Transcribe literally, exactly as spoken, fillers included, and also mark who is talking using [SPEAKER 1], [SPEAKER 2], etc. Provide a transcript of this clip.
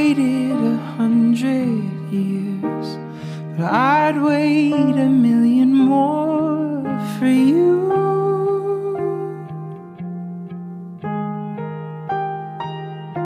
[SPEAKER 1] waited a hundred years, but I'd wait a minute